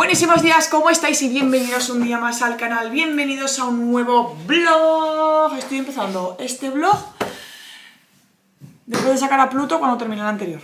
Buenísimos días, ¿cómo estáis? Y bienvenidos un día más al canal, bienvenidos a un nuevo vlog. Estoy empezando este vlog después de sacar a Pluto cuando terminé el anterior.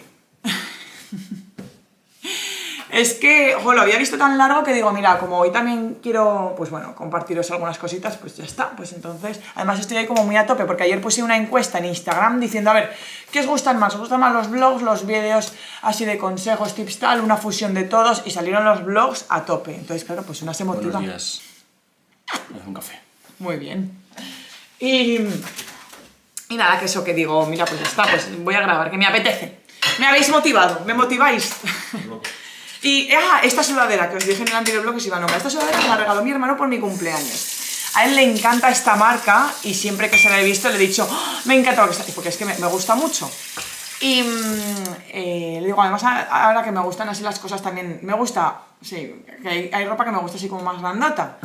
Es que, ojo, lo había visto tan largo que digo, mira, como hoy también quiero, pues bueno, compartiros algunas cositas, pues ya está, pues entonces, además estoy ahí como muy a tope, porque ayer puse una encuesta en Instagram diciendo, a ver, ¿qué os gustan más? ¿Os gustan más los vlogs, los vídeos así de consejos, tips, tal, una fusión de todos? Y salieron los vlogs a tope, entonces claro, pues una se motiva. Buenos días. Me hago un café. Muy bien. Y nada, que eso que digo, mira, pues ya está, pues voy a grabar, que me apetece. Me habéis motivado, me motiváis. No. Y esta sudadera que os dije en el anterior vlog que os iba a nombrar, esta sudadera me la regaló mi hermano por mi cumpleaños. A él le encanta esta marca y siempre que se la he visto le he dicho, ¡oh, me encanta lo que está! Porque es que me gusta mucho. Y le digo, además ahora que me gustan así las cosas también, me gusta, sí, que hay ropa que me gusta así como más grandota.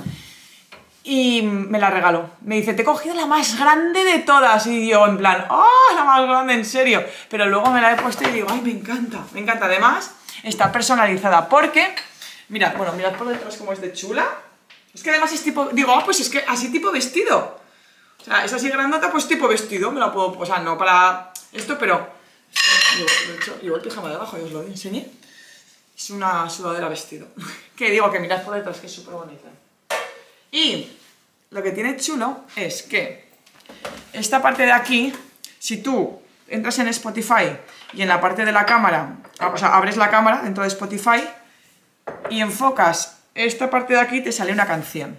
Y me la regaló. Me dice, te he cogido la más grande de todas. Y yo en plan, ¡oh, la más grande, en serio! Pero luego me la he puesto y digo, ¡ay, me encanta! Me encanta. Además, está personalizada porque, mirad, bueno, mirad por detrás cómo es de chula. Es que además es tipo, digo, pues es que así tipo vestido. O sea, es así grandota, pues tipo vestido. Me la puedo, o sea, no para esto, pero de hecho, llevo el pijama de abajo y os lo enseñé. Es una sudadera vestido. Que digo, que mirad por detrás, que es súper bonita. Y lo que tiene chulo es que esta parte de aquí, si tú entras en Spotify y en la parte de la cámara, o sea, abres la cámara dentro de Spotify y enfocas esta parte de aquí, te sale una canción.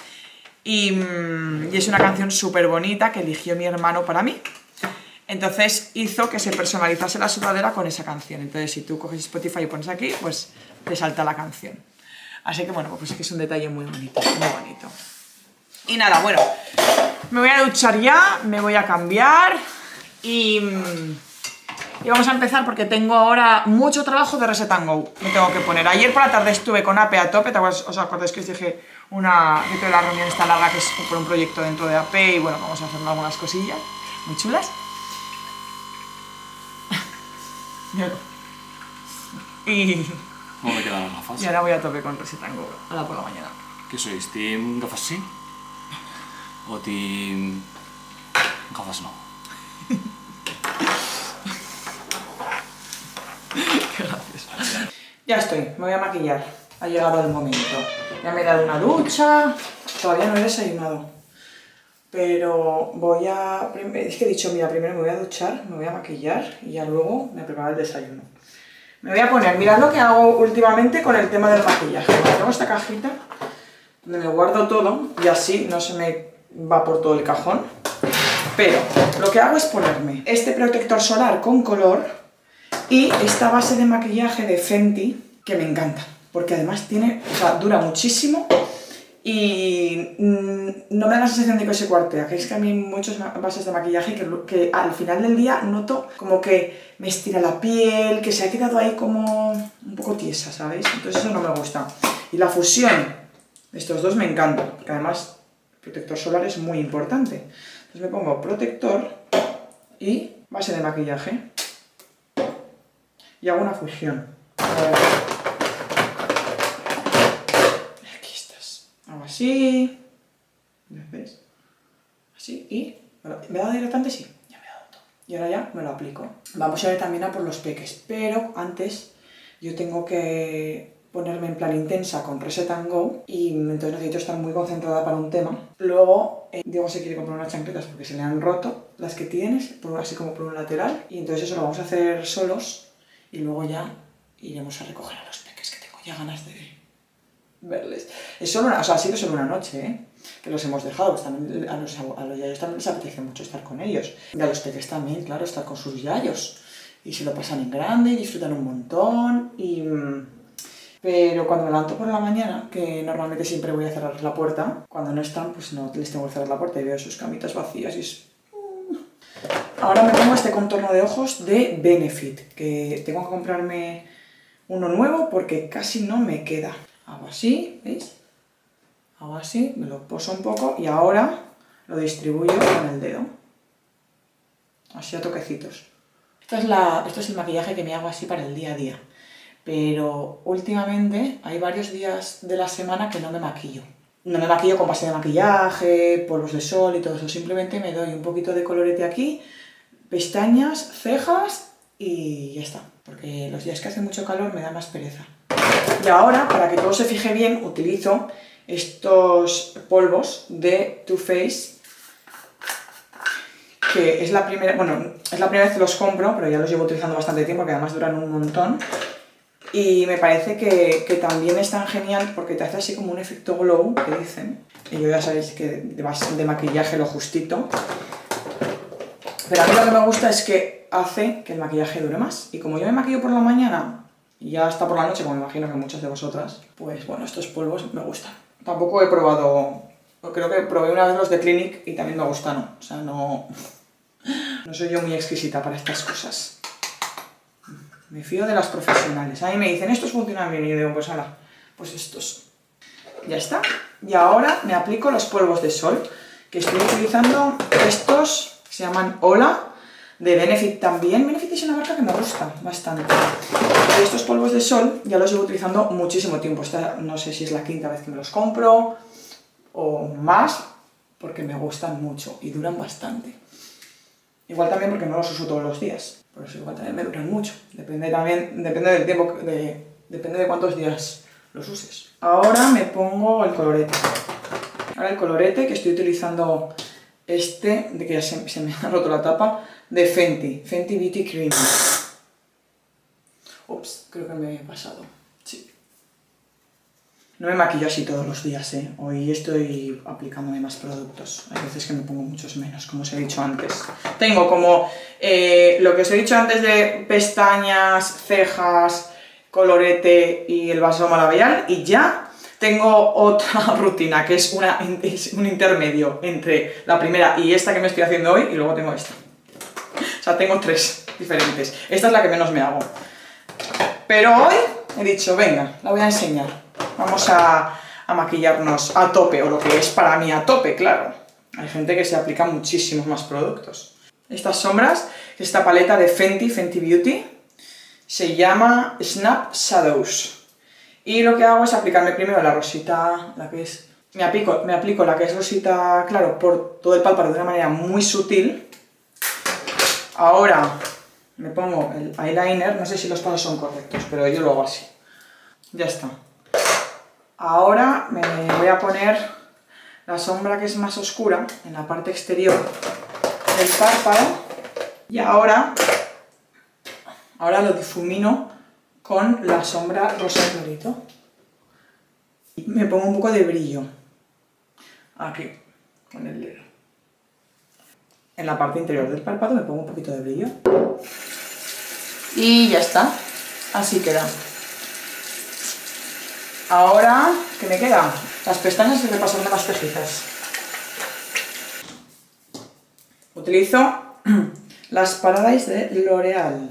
Y es una canción súper bonita que eligió mi hermano para mí. Entonces hizo que se personalizase la sudadera con esa canción. Entonces si tú coges Spotify y pones aquí, pues te salta la canción. Así que bueno, pues es que es un detalle muy bonito, muy bonito. Y nada, bueno, me voy a duchar ya, me voy a cambiar y vamos a empezar porque tengo ahora mucho trabajo de Reset and Go. Me tengo que poner. Ayer por la tarde estuve con AP a tope, ¿os acordáis que os dije dentro de la reunión esta larga que es por un proyecto dentro de AP y bueno, vamos a hacer algunas cosillas muy chulas. Y ¿Cómo me quedan las gafas? y ahora voy a tope con Reset and Go, ahora por la mañana. ¿Qué sois? ¿Team gafas sí? ¿O team gafas no? Qué gracioso. Ya estoy, me voy a maquillar. Ha llegado el momento. Ya me he dado una ducha. Todavía no he desayunado. Pero voy a... Es que he dicho, mira, primero me voy a duchar, me voy a maquillar y ya luego me preparo el desayuno. Me voy a poner, mirad lo que hago últimamente con el tema del maquillaje. Tengo esta cajita donde me guardo todo y así no se me va por todo el cajón. Pero lo que hago es ponerme este protector solar con color y esta base de maquillaje de Fenty que me encanta. Porque además tiene, o sea, dura muchísimo y no me da la sensación de que se cuartea. Que es que a mí hay muchas bases de maquillaje que al final del día noto como que me estira la piel, que se ha quedado ahí como un poco tiesa, ¿sabéis? Entonces eso no me gusta. Y la fusión de estos dos me encanta, porque además el protector solar es muy importante. Entonces me pongo protector y base de maquillaje y hago una fusión. Aquí estás. Hago así. ¿Ves? Así y... ¿Me he dado directamente? Sí, ya me he dado todo. Y ahora ya me lo aplico. Vamos a ir también a por los peques, pero antes yo tengo que ponerme en plan intensa con Reset and Go y entonces necesito estar muy concentrada para un tema. Luego Diego se quiere comprar unas chancletas porque se le han roto las que tienes, así como por un lateral, y entonces eso lo vamos a hacer solos y luego ya iremos a recoger a los peques, que tengo ya ganas de verles. Es solo una, o sea, ha sido solo una noche, que los hemos dejado, pues también a los yayos también les apetece mucho estar con ellos. Y a los peques también, claro, estar con sus yayos. Y se lo pasan en grande, y disfrutan un montón, Pero cuando me levanto por la mañana, que normalmente siempre voy a cerrar la puerta, cuando no están, pues no les tengo que cerrar la puerta y veo sus camitas vacías y es... Ahora me pongo este contorno de ojos de Benefit, que tengo que comprarme uno nuevo porque casi no me queda. Hago así, ¿veis? Hago así, me lo poso un poco y ahora lo distribuyo con el dedo. Así a toquecitos. Esto es el maquillaje que me hago así para el día a día. pero últimamente hay varios días de la semana que no me maquillo. No me maquillo con base de maquillaje, polvos de sol y todo eso, simplemente me doy un poquito de colorete aquí, pestañas, cejas y ya está, porque los días que hace mucho calor me da más pereza. Y ahora, para que todo se fije bien, utilizo estos polvos de Too Faced, que es la primera, bueno, es la primera vez que los compro, pero ya los llevo utilizando bastante tiempo, que además duran un montón. Y me parece que también es tan genial porque te hace así como un efecto glow, que dicen. Y yo ya sabéis que de maquillaje lo justito. Pero a mí lo que me gusta es que hace que el maquillaje dure más. Y como yo me maquillo por la mañana y ya hasta por la noche, como me imagino que muchas de vosotras, pues bueno, estos polvos me gustan. Tampoco he probado, creo que probé una vez los de Clinique y también me gustaron. O sea, no soy yo muy exquisita para estas cosas. Me fío de las profesionales. A mí me dicen, estos funcionan bien, y yo digo, pues ala, pues estos. Ya está. Y ahora me aplico los polvos de sol, que estoy utilizando estos, se llaman Hola, de Benefit también. Benefit es una marca que me gusta bastante. Y estos polvos de sol ya los llevo utilizando muchísimo tiempo. Esta no sé si es la quinta vez que me los compro, o más, porque me gustan mucho y duran bastante. Igual también porque no los uso todos los días. Por eso igual también me duran mucho. Depende del tiempo, depende de cuántos días los uses. Ahora me pongo el colorete. Ahora el colorete, que estoy utilizando este, de que ya se me ha roto la tapa, de Fenty Beauty Cream. Ups, creo que me he pasado. Sí. No me maquillo así todos los días, ¿eh? Hoy estoy aplicándome más productos. Hay veces que me pongo muchos menos, como os he dicho antes. Tengo como lo que os he dicho antes de pestañas, cejas, colorete y el bálsamo labial. Y ya tengo otra rutina, que es un intermedio entre la primera y esta que me estoy haciendo hoy. Y luego tengo esta. O sea, tengo tres diferentes. Esta es la que menos me hago. Pero hoy he dicho, venga, la voy a enseñar. Vamos a maquillarnos a tope, o lo que es para mí a tope, claro. Hay gente que se aplica muchísimos más productos. Estas sombras, esta paleta de Fenty Beauty, se llama Snap Shadows. Y lo que hago es aplicarme primero la rosita, la que es... Me aplico la que es rosita, claro, por todo el párpado de una manera muy sutil. Ahora me pongo el eyeliner, no sé si los pasos son correctos, pero yo lo hago así. Ya está. Ahora me voy a poner la sombra que es más oscura en la parte exterior del párpado y ahora lo difumino con la sombra rosa clarito. Me pongo un poco de brillo aquí con el dedo. En la parte interior del párpado me pongo un poquito de brillo y ya está, así queda. Ahora, ¿qué me queda? Las pestañas y repasarme las cejitas. Utilizo las Paradise de L'Oreal.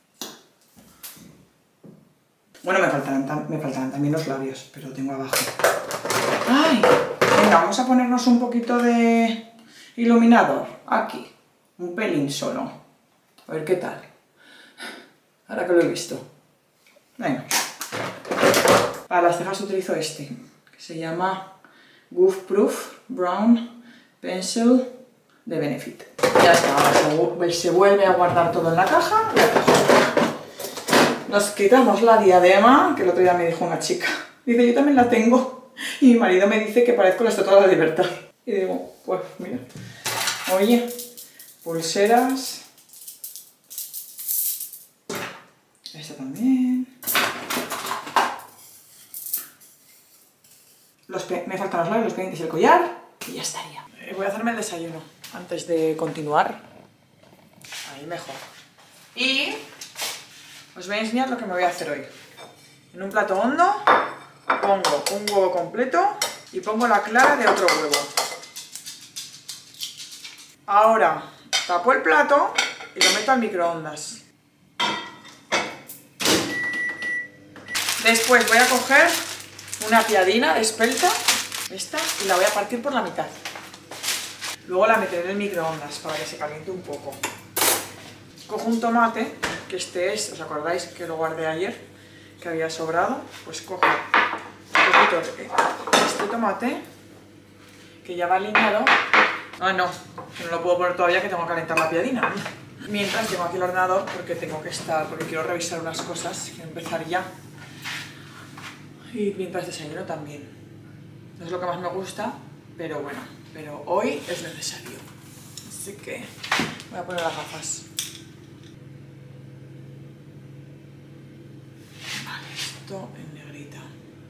Bueno, me faltarán también los labios, pero tengo abajo. ¡Ay! Venga, vamos a ponernos un poquito de iluminador. Aquí. Un pelín solo. A ver qué tal. Ahora que lo he visto. Venga. Para las cejas utilizo este, que se llama Goof Proof Brown Pencil de Benefit. Ya está, ahora se vuelve a guardar todo en la caja. Nos quitamos la diadema, que el otro día me dijo una chica. Dice, yo también la tengo. Y mi marido me dice que parezco la Estatua de la Libertad. Y digo, pues mira. Oye, pulseras. Esta también. Me faltan los labios, los pendientes y el collar y ya estaría. Voy a hacerme el desayuno antes de continuar. Ahí mejor. Y os voy a enseñar lo que me voy a hacer hoy. En un plato hondo pongo un huevo completo y pongo la clara de otro huevo. Ahora tapo el plato y lo meto al microondas. Después voy a coger una piadina de espelta, esta, y la voy a partir por la mitad. Luego la meteré en el microondas para que se caliente un poco. Cojo un tomate, que este es, ¿os acordáis que lo guardé ayer? que había sobrado, pues cojo un poquito de este tomate, que ya va aliñado. Ah, no, que no lo puedo poner todavía, que tengo que calentar la piadina. Mientras tengo aquí el ordenador porque porque quiero revisar unas cosas, quiero empezar ya. Y mientras desayuno también. No es lo que más me gusta, pero bueno, pero hoy es necesario. Así que voy a poner las gafas. Vale, esto en negrita.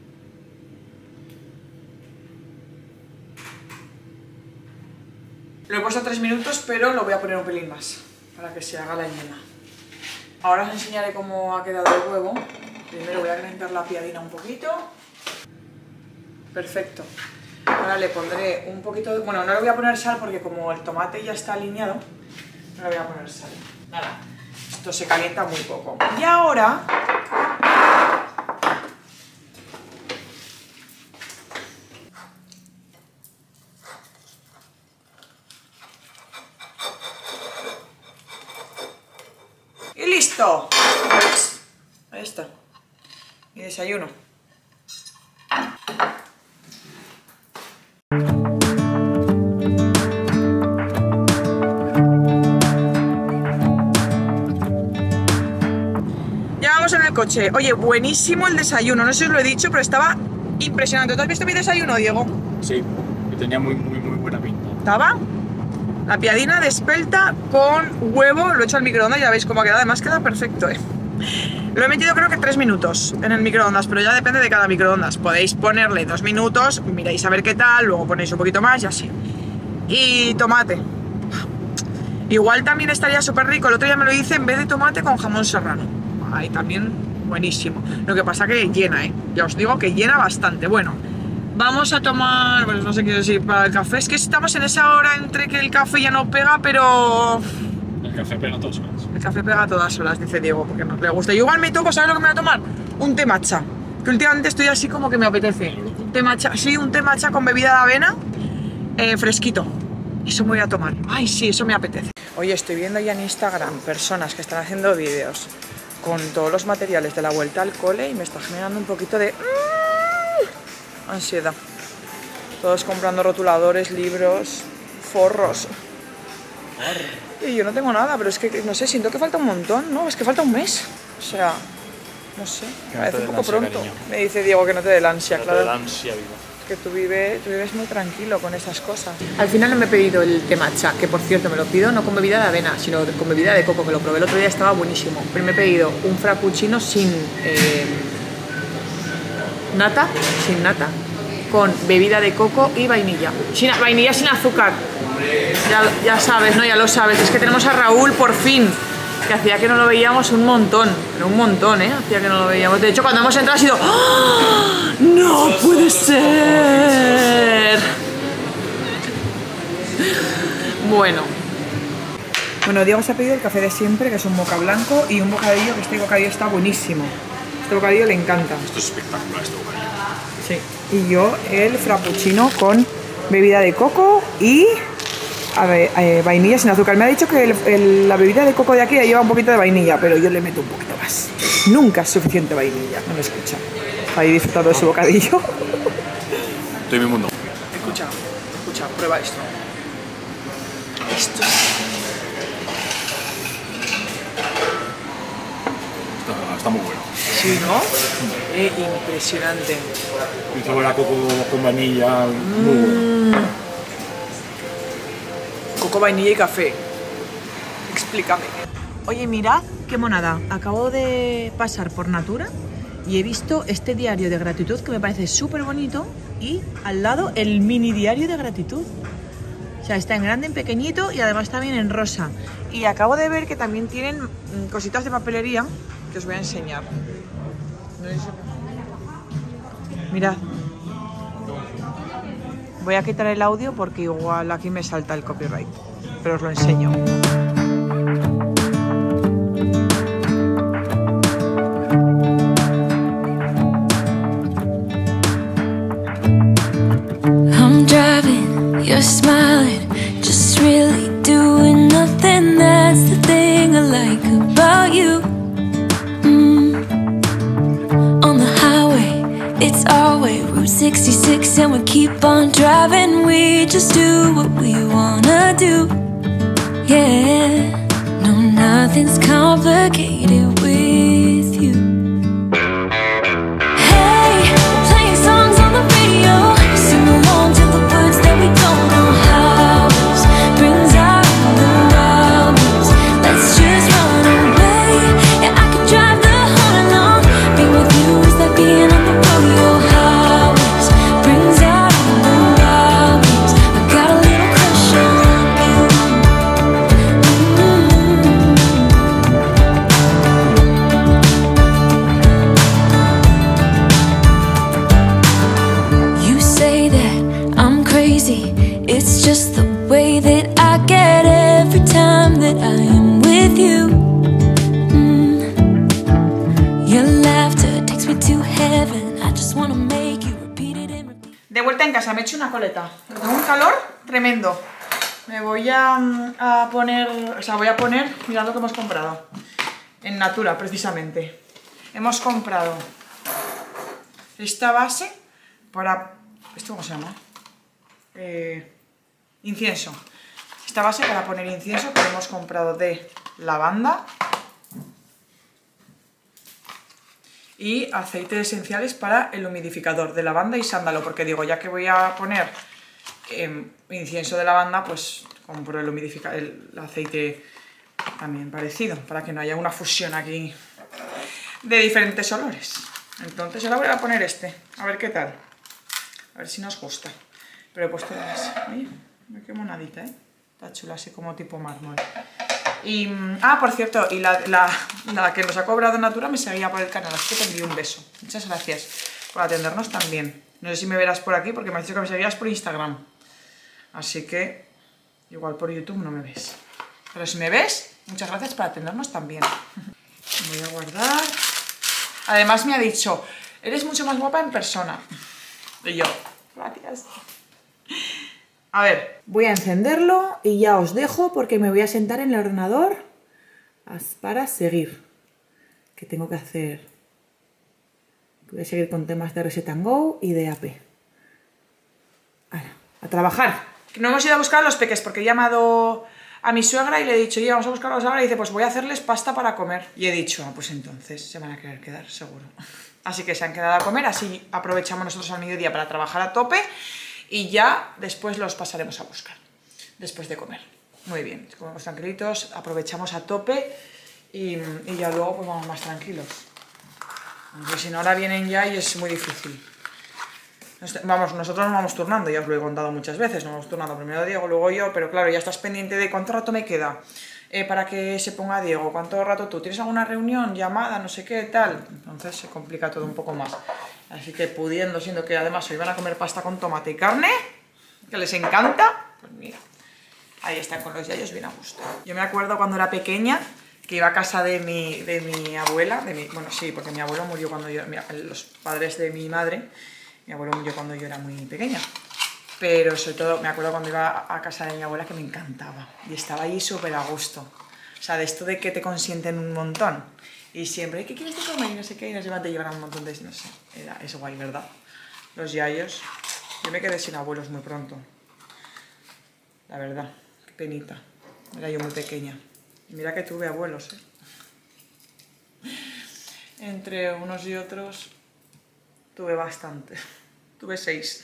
Lo he puesto 3 minutos, pero lo voy a poner un pelín más, para que se haga la yema. Ahora os enseñaré cómo ha quedado el huevo. Primero voy a calentar la piadina un poquito. Perfecto. Ahora le pondré un poquito de... Bueno, no le voy a poner sal porque como el tomate ya está alineado, no le voy a poner sal. Nada, esto se calienta muy poco. Y ahora... ¡Y listo! Ahí está. Mi desayuno. Ya vamos en el coche. Oye, buenísimo el desayuno. No sé si os lo he dicho, pero estaba impresionante. ¿Tú has visto mi desayuno, Diego? Sí, que tenía muy buena pinta. Estaba la piadina de espelta con huevo. Lo he hecho al microondas y ya veis cómo ha quedado. Además queda perfecto, ¿eh? Lo he metido creo que 3 minutos en el microondas, pero ya depende de cada microondas. Podéis ponerle 2 minutos, miráis a ver qué tal, luego ponéis un poquito más y así. Y tomate. Igual también estaría súper rico. El otro día me lo hice en vez de tomate con jamón serrano. Ahí también buenísimo. Lo que pasa que llena, ¿eh? Ya os digo que llena bastante. Bueno, vamos a tomar... Pues no sé qué decir para el café. Es que estamos en esa hora entre que el café ya no pega, pero... El café pega a todas horas. El café pega a todas horas, dice Diego, porque no le gusta. Yo igual me toco, ¿sabes lo que me voy a tomar? Un té matcha. Que últimamente estoy así como que me apetece. Un té matcha, sí, un té matcha con bebida de avena, fresquito. Eso me voy a tomar. Ay, sí, eso me apetece. Oye, estoy viendo ya en Instagram personas que están haciendo vídeos con todos los materiales de la vuelta al cole y me está generando un poquito de ansiedad. Todos comprando rotuladores, libros, forros. Y yo no tengo nada, pero es que, no sé, siento que falta un montón, ¿no? Es que falta un mes. O sea, no sé, me parece un poco pronto. Cariño. Me dice Diego que no te dé la ansia, claro. No te dé la ansia, viva. Que tú vives muy tranquilo con esas cosas. Al final no me he pedido el té matcha, que por cierto me lo pido no con bebida de avena, sino con bebida de coco, que lo probé el otro día, estaba buenísimo. Pero me he pedido un frappuccino sin nata, con bebida de coco y vainilla. Vainilla sin azúcar. Ya sabes, ¿no? Ya lo sabes. Es que tenemos a Raúl por fin, que hacía que no lo veíamos un montón, pero un montón, ¿eh? Hacía que no lo veíamos. De hecho, cuando hemos entrado ha sido... ¡Oh! ¡No puede ser! Bueno, Diego se ha pedido el café de siempre, que es un moca blanco, y un bocadillo, que este bocadillo está buenísimo. Este bocadillo le encanta. Esto es espectacular, este bocadillo. Sí. Y yo el frappuccino con bebida de coco y... vainilla sin azúcar. Me ha dicho que la bebida de coco de aquí ya lleva un poquito de vainilla, pero yo le meto un poquito más. Nunca es suficiente vainilla, no me escucha. Ahí disfrutando de su bocadillo. Estoy en mi mundo. Escucha, prueba esto. Esto está muy bueno. Sí, ¿no? Impresionante. Un sabor a coco con vainilla, muy bueno. Coco, vainilla y café. Explícame. Oye, mirad qué monada. Acabo de pasar por Natura y he visto este diario de gratitud que me parece súper bonito y al lado el mini diario de gratitud. O sea, está en grande, en pequeñito y además también en rosa. Y acabo de ver que también tienen cositas de papelería que os voy a enseñar. Mirad. Voy a quitar el audio porque igual aquí me salta el copyright, pero os lo enseño. I'm driving, you're smiling, just really doing nothing. That's the thing I like about you. 66 and we keep on driving. We just do what we wanna do. Yeah, no, nothing's complicated with you. Hey, playing songs on the radio, sing along to the words that we don't know. House brings out the wildness. Let's just run away. Yeah, I could drive the whole along. Being with you is like being on the rodeo. House brings out the wildness. I got a little crush on you. You say that I'm crazy. It's just the way that I get every time that I am with you. Your laughter takes me to heaven. I just wanna make you repeat it and repeat. De vuelta en casa, me he hecho una coleta. Pero tengo un calor tremendo. Me voy a poner... O sea, voy a poner... Mirad lo que hemos comprado. En Natura, precisamente. Hemos comprado esta base para... ¿Esto cómo se llama? Incienso. Esta base para poner incienso que hemos comprado de lavanda. Y aceites esenciales para el humidificador de lavanda y sándalo, porque digo, ya que voy a poner incienso de lavanda, pues compro el aceite también parecido, para que no haya una fusión aquí de diferentes olores. Entonces ahora voy a poner este, a ver qué tal, a ver si nos gusta. Pero he puesto las... Oye, qué monadita, ¿eh? Está chula, así como tipo mármol. Y, por cierto, y la que nos ha cobrado Natura me seguía por el canal, así que te envío un beso. Muchas gracias por atendernos también. No sé si me verás por aquí, porque me has dicho que me seguías por Instagram. Así que, igual por YouTube no me ves. Pero si me ves, muchas gracias por atendernos también. Voy a guardar. Además me ha dicho, eres mucho más guapa en persona. Y yo, gracias. A ver, voy a encenderlo y ya os dejo porque me voy a sentar en el ordenador para seguir. ¿Qué tengo que hacer? Voy a seguir con temas de Reset & Go y de AP. Ahora, a trabajar. No hemos ido a buscar a los peques porque he llamado a mi suegra y le he dicho, oye, vamos a buscarlos ahora. Y dice, pues voy a hacerles pasta para comer. Y he dicho, pues entonces se van a querer quedar, seguro. Así que se han quedado a comer, así aprovechamos nosotros al mediodía para trabajar a tope. Y ya después los pasaremos a buscar, después de comer. Muy bien, comemos tranquilitos, aprovechamos a tope y ya luego pues vamos más tranquilos. Porque si no ahora vienen ya y es muy difícil. Vamos, nosotros nos vamos turnando, ya os lo he contado muchas veces, nos vamos turnando primero Diego, luego yo, pero claro, ya estás pendiente de cuánto rato me queda para que se ponga Diego, cuánto rato tú, ¿tienes alguna reunión, llamada, no sé qué, tal? Entonces se complica todo un poco más. Así que pudiendo, siendo que además hoy van a comer pasta con tomate y carne, que les encanta, pues mira, ahí están con los yayos bien a gusto. Yo me acuerdo cuando era pequeña, que iba a casa de mi abuela, bueno sí, porque mi abuelo murió cuando yo, los padres de mi madre, mi abuelo murió cuando yo era muy pequeña. Pero sobre todo me acuerdo cuando iba a casa de mi abuela que me encantaba, y estaba allí súper a gusto. O sea, de esto de que te consienten un montón. Y siempre, ¿qué quieres de comer? Y no sé qué, y nos iban a llevar un montón de... No sé, es guay, ¿verdad? Los yayos. Yo me quedé sin abuelos muy pronto. La verdad, qué penita. Era yo muy pequeña. Y mira que tuve abuelos, ¿eh? Entre unos y otros tuve bastante. Tuve 6.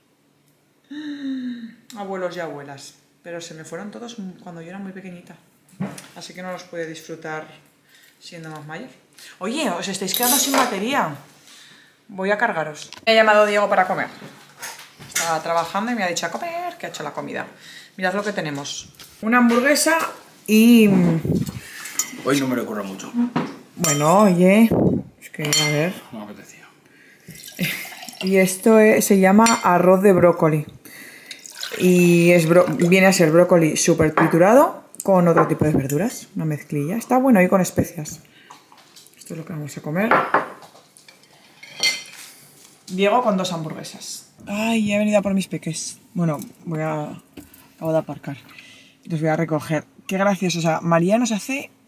Abuelos y abuelas. Pero se me fueron todos cuando yo era muy pequeñita. Así que no los pude disfrutar siendo más mayor. Oye, os estáis quedando sin batería. Voy a cargaros. Me ha llamado Diego para comer. Estaba trabajando y me ha dicho a comer, que ha hecho la comida. Mirad lo que tenemos. Una hamburguesa y... Hoy no me lo ocurre mucho. Bueno, oye... Es que, a ver... No me apetecía. Y esto se llama arroz de brócoli. Y viene a ser brócoli súper triturado con otro tipo de verduras, una mezclilla. Está bueno y con especias. Esto es lo que vamos a comer. Diego con 2 hamburguesas. Ay, he venido a por mis peques. Bueno, acabo de aparcar. Los voy a recoger. Qué gracioso. O sea, María nos hace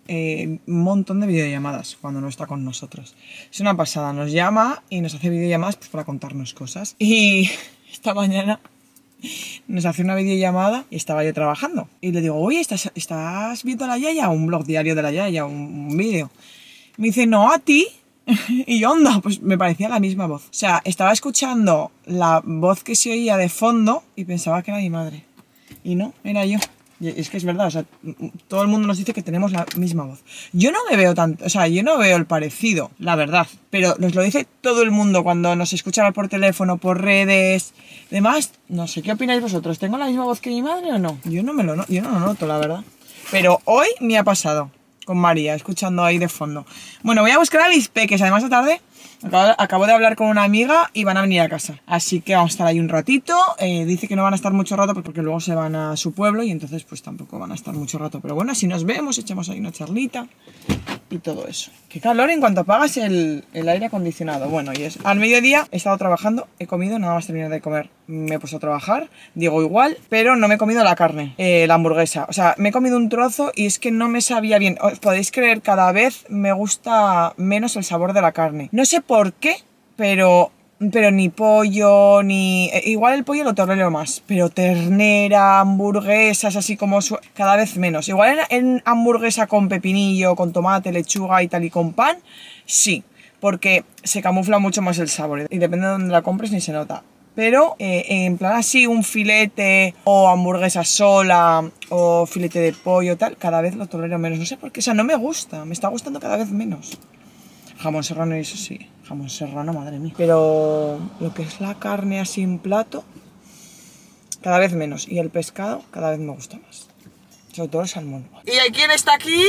un montón de videollamadas cuando no está con nosotros. Es una pasada, nos llama y nos hace videollamadas pues, para contarnos cosas. Y esta mañana nos hace una videollamada y estaba yo trabajando. Y le digo, oye, ¿estás viendo la Yaya? Un blog diario de la Yaya, un vídeo. Me dice, no, a ti. Y yo, onda, pues me parecía la misma voz. O sea, estaba escuchando la voz que se oía de fondo y pensaba que era mi madre. Y no, era yo. Y es que es verdad, o sea, todo el mundo nos dice que tenemos la misma voz. Yo no me veo tanto, o sea, yo no veo el parecido, la verdad. Pero nos lo dice todo el mundo cuando nos escuchan por teléfono, por redes, demás. No sé, ¿qué opináis vosotros? ¿Tengo la misma voz que mi madre o no? Yo no lo noto, la verdad. Pero hoy me ha pasado. Con María, escuchando ahí de fondo. Bueno, voy a buscar a mis peques. Además, esta tarde acabo de hablar con una amiga y van a venir a casa. Así que vamos a estar ahí un ratito. Dice que no van a estar mucho rato porque luego se van a su pueblo y entonces pues tampoco van a estar mucho rato. Pero bueno, si nos vemos, echamos ahí una charlita y todo eso. Qué calor en cuanto apagas el aire acondicionado. Bueno, y es al mediodía he estado trabajando, he comido, nada más terminar de comer. Me he puesto a trabajar, digo igual, pero no me he comido la carne, la hamburguesa. O sea, me he comido un trozo y es que no me sabía bien. Os podéis creer, cada vez me gusta menos el sabor de la carne. No sé por qué, pero ni pollo, ni... Igual el pollo lo tolero más, pero ternera, hamburguesas, así como... Cada vez menos. Igual en hamburguesa con pepinillo, con tomate, lechuga y tal y con pan, sí, porque se camufla mucho más el sabor y depende de dónde la compres ni se nota. Pero en plan así, un filete o hamburguesa sola o filete de pollo tal, cada vez lo tolero menos. No sé por qué, o sea, no me gusta, me está gustando cada vez menos. Jamón serrano y eso sí, jamón serrano, madre mía. Pero lo que es la carne así en plato, cada vez menos. Y el pescado cada vez me gusta más. Sobre todo el salmón. ¿Y quién está aquí?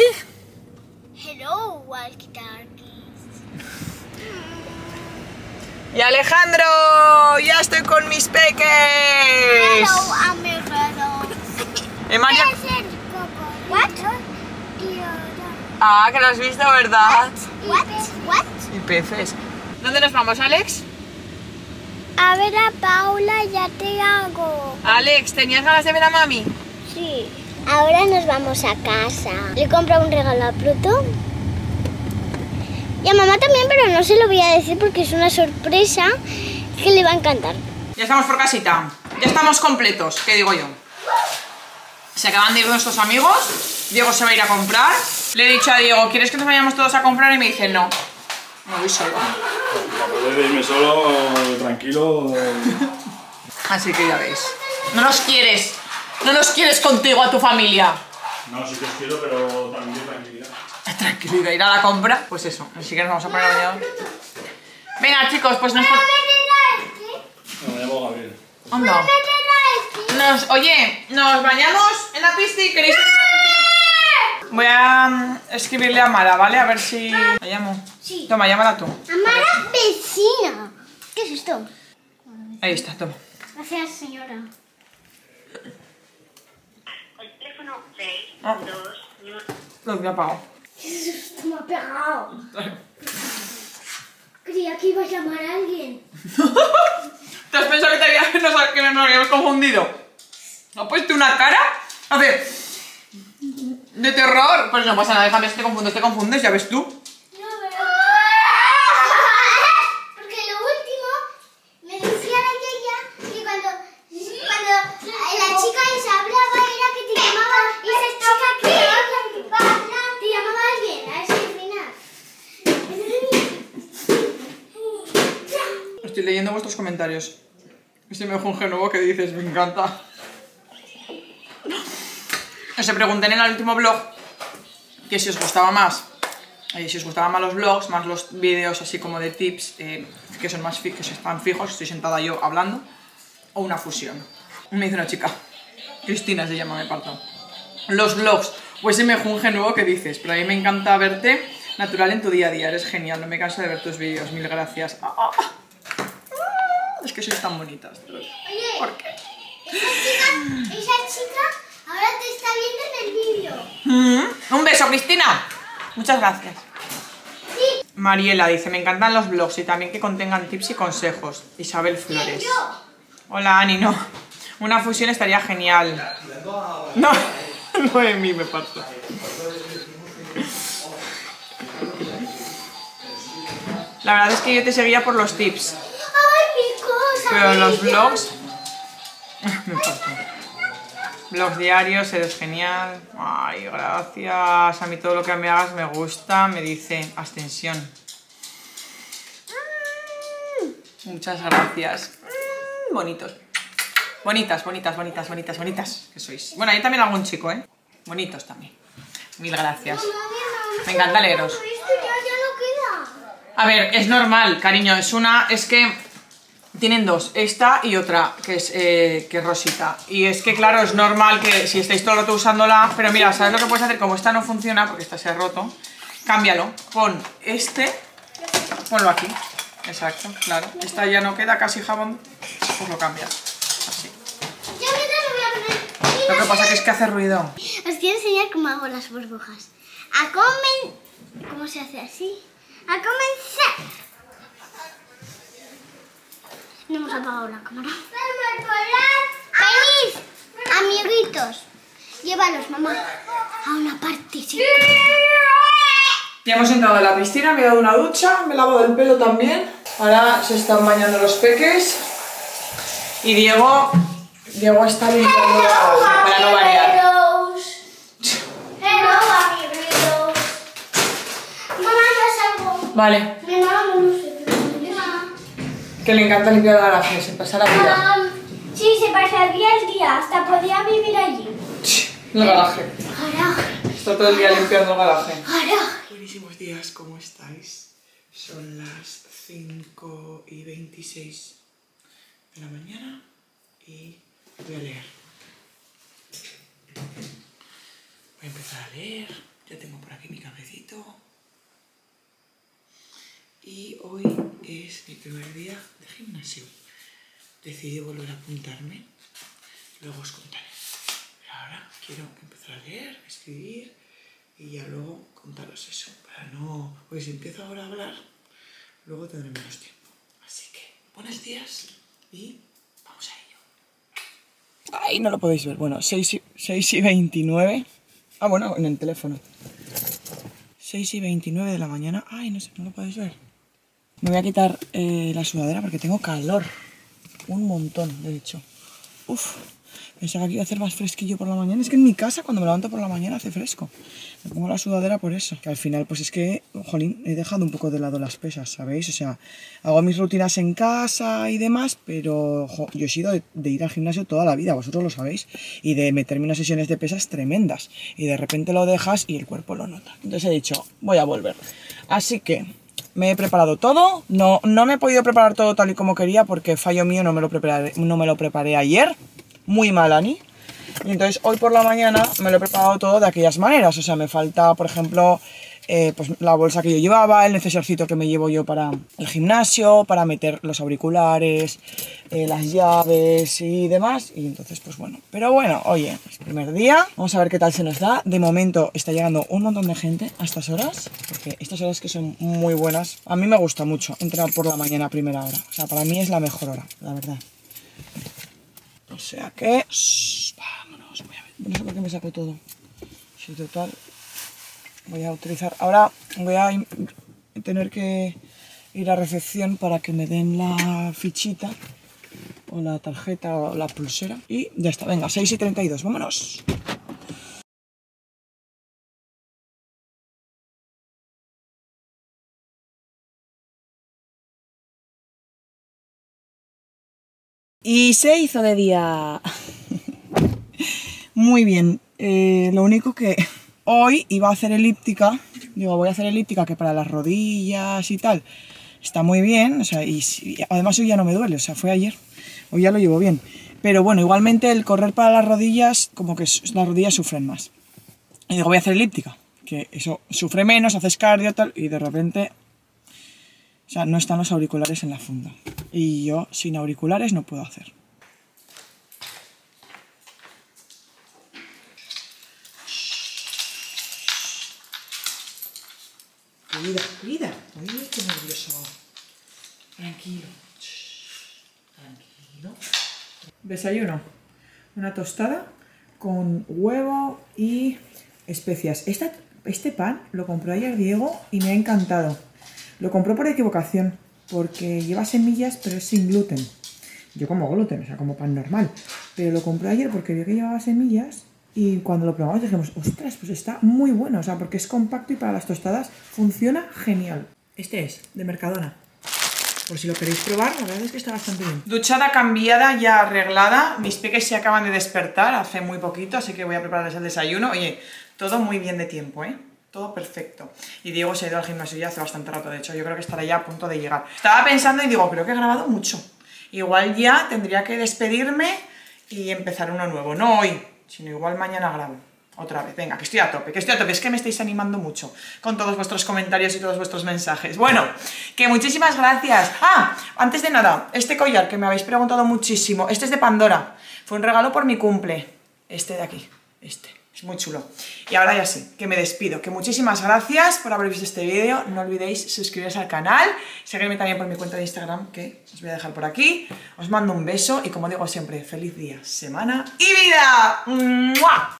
Hello, walkie-talkies. ¡Y Alejandro! ¡Ya estoy con mis peques! Hello, amigo. María... What? Ah, que lo has visto, ¿verdad? What? Y peces. ¿Dónde nos vamos, Alex? A ver a Paula, ya te hago. Alex, ¿tenías ganas de ver a mami? Sí. Ahora nos vamos a casa. Le compro un regalo a Pluto. Y a mamá también, pero no se lo voy a decir porque es una sorpresa que le va a encantar. Ya estamos por casita. Ya estamos completos, ¿qué digo yo? Se acaban de ir nuestros amigos. Diego se va a ir a comprar. Le he dicho a Diego, ¿quieres que nos vayamos todos a comprar? Y me dice, no. Me voy solo. Para poder irme solo, tranquilo. Así que ya veis. No nos quieres. No nos quieres contigo a tu familia. No, sí que os quiero, pero también tranquilidad. Tranquilidad, ir a la compra. Pues eso, así que nos vamos a poner a bañador. Venga, chicos, pues nos... No, me llamo Gabriel. Anda. Oye, nos bañamos en la pista y queréis... Voy a escribirle a Mara, ¿vale? A ver si... ¿La llamo? Sí. Toma, llámala tú. Amara vecina. ¿Qué es esto? Ahí está, toma. Gracias, señora. El teléfono 6, Ah. 2, Lo que ha apagado. Esto me ha pegado. Creía que iba a llamar a alguien. ¿Te has pensado que nos habíamos confundido? ¿Ha puesto una cara? Hace... de terror. Pues no pasa nada, déjame, si te confundes, ya ves tú. No, pero... Porque lo último me decía la Yaya que cuando la chica esa hablaba era que te llamaba esa chica que te llamaba alguien a ese final. Estoy leyendo vuestros comentarios. Este me un nuevo que dices, me encanta. Os pregunté en el último vlog que si os gustaba más, si os gustaban más los vlogs, más los vídeos así como de tips que son más que están fijos, estoy sentada yo hablando, o una fusión. Me dice una chica, Cristina se llama, me parto. Los vlogs, pues ese me junge nuevo que dices, pero a mí me encanta verte natural en tu día a día, eres genial, no me canso de ver tus vídeos, mil gracias. Es que sois tan bonitas. Oye, ¿Por qué? esa chica ahora te está viendo en el vídeo. Un beso, Cristina. Muchas gracias. Sí. Mariela dice, me encantan los vlogs y también que contengan tips y consejos. Isabel Flores. Yo. Hola, Ani, no. Una fusión estaría genial. No, no en mí me parto. La verdad es que yo te seguía por los tips. ¡Ay, mi cosa! Pero en los vlogs... Me parto. Vlogs diarios, eres genial. Ay, gracias. A mí todo lo que me hagas me gusta. Me dice Ascensión. Muchas gracias. Bonitos. Bonitas, bonitas, bonitas, bonitas, bonitas. Que sois. Bueno, yo también hago un chico, ¿eh? Bonitos también. Mil gracias. Me encanta leeros. Esto ya no queda. A ver, es normal, cariño. Es que tienen dos, esta y otra, que es rosita. Y es que, claro, es normal que si estáis todo el rato usándola... Pero mira, ¿sabes lo que puedes hacer? Como esta no funciona, porque esta se ha roto, cámbialo. Pon este, ponlo aquí. Exacto, claro. Esta ya no queda casi jabón, pues lo cambias. Así. Yo ahorita lo voy a poner. Lo que pasa que es que hace ruido. Os quiero enseñar cómo hago las burbujas. ¿Cómo se hace así? ¡A comenzar! No hemos apagado la cámara. ¡Venid, amiguitos! Llévalos, mamá, a una parte. ¿Sí? Ya hemos entrado en la piscina, me he dado una ducha, me he lavado el pelo también. Ahora se están bañando los peques. Y Diego está limpiando para no variar. Hello, amiguitos. Mamá, yo salgo. Vale, Mi mamá no sé. que le encanta limpiar el garaje, se pasa la vida. Sí, se pasaría el día, hasta podía vivir allí. El garaje. Garaje, Está todo el día limpiando el garaje. garaje. Buenísimos días, ¿cómo estáis? Son las 5:26 de la mañana y voy a leer. Voy a empezar a leer, ya tengo por aquí mi cafecito. Y hoy es mi primer día de gimnasio. Decidí volver a apuntarme, luego os contaré. Pero ahora quiero empezar a leer, a escribir y ya luego contaros eso, para no... Pues si empiezo ahora a hablar, luego tendré menos tiempo. Así que, buenos días y vamos a ello. Ahí no lo podéis ver, bueno, 6:29. Ah, bueno, en el teléfono. 6:29 de la mañana. Ay, no sé, no lo podéis ver. Me voy a quitar la sudadera porque tengo calor. Un montón, de hecho. Uf, pensaba que iba a hacer más fresquillo por la mañana. Es que en mi casa, cuando me levanto por la mañana, hace fresco. Me pongo la sudadera por eso. Que al final, pues es que, jolín, he dejado un poco de lado las pesas, ¿sabéis? O sea, hago mis rutinas en casa y demás, pero yo he sido de ir al gimnasio toda la vida, vosotros lo sabéis. Y de meterme unas sesiones de pesas tremendas. Y de repente lo dejas y el cuerpo lo nota. Entonces he dicho, voy a volver. Así que... me he preparado todo, no me he podido preparar todo tal y como quería porque fallo mío, no me lo preparé ayer, muy mal, Ani. Y entonces hoy por la mañana me lo he preparado todo de aquellas maneras, o sea, me falta, por ejemplo, pues la bolsa que yo llevaba, el necesercito que me llevo yo para el gimnasio, para meter los auriculares, las llaves y demás, y entonces pues bueno, pero bueno, oye, es el primer día, vamos a ver qué tal se nos da. De momento está llegando un montón de gente a estas horas, porque estas horas que son muy buenas, a mí me gusta mucho entrenar por la mañana a primera hora, o sea, para mí es la mejor hora, la verdad. O sea que... vámonos, voy a ver, no sé por qué me saco todo, si total... Voy a utilizar... Ahora voy a tener que ir a recepción para que me den la fichita o la tarjeta o la pulsera. Y ya está, venga, 6:32, vámonos. Y se hizo de día. Muy bien, lo único que... Hoy iba a hacer elíptica, digo, voy a hacer elíptica que para las rodillas y tal está muy bien, o sea, y además hoy ya no me duele, o sea, fue ayer, hoy ya lo llevo bien. Pero bueno, igualmente el correr para las rodillas, como que las rodillas sufren más. Y digo, voy a hacer elíptica, que eso sufre menos, haces cardio tal, y de repente, o sea, no están los auriculares en la funda. Y yo sin auriculares no puedo hacer. Cuida. Uy, qué nervioso. Tranquilo. Tranquilo. Desayuno. Una tostada con huevo y especias. Este pan lo compró ayer Diego y me ha encantado. Lo compró por equivocación, porque lleva semillas, pero es sin gluten. Yo como gluten, o sea, como pan normal. Pero lo compré ayer porque vi que llevaba semillas y cuando lo probamos dijimos, ostras, pues está muy bueno, o sea, porque es compacto y para las tostadas funciona genial. Este es, de Mercadona. Por si lo queréis probar, la verdad es que está bastante bien. Duchada, cambiada, ya arreglada. Mis peques se acaban de despertar hace muy poquito, así que voy a prepararles el desayuno. Oye, todo muy bien de tiempo, ¿eh? Todo perfecto. Y Diego se ha ido al gimnasio ya hace bastante rato, de hecho, yo creo que estará ya a punto de llegar. Estaba pensando y digo, creo que he grabado mucho. Igual ya tendría que despedirme y empezar uno nuevo. No hoy, sino igual mañana grabo. Otra vez, venga, que estoy a tope, es que me estáis animando mucho con todos vuestros comentarios y todos vuestros mensajes. Bueno, que muchísimas gracias. Ah, antes de nada, este collar que me habéis preguntado muchísimo, este es de Pandora, fue un regalo por mi cumple, este de aquí, este, es muy chulo. Y ahora ya sí, que me despido, que muchísimas gracias por haber visto este vídeo, no olvidéis suscribiros al canal, seguirme también por mi cuenta de Instagram, que os voy a dejar por aquí, os mando un beso y como digo siempre, feliz día, semana y vida. ¡Mua!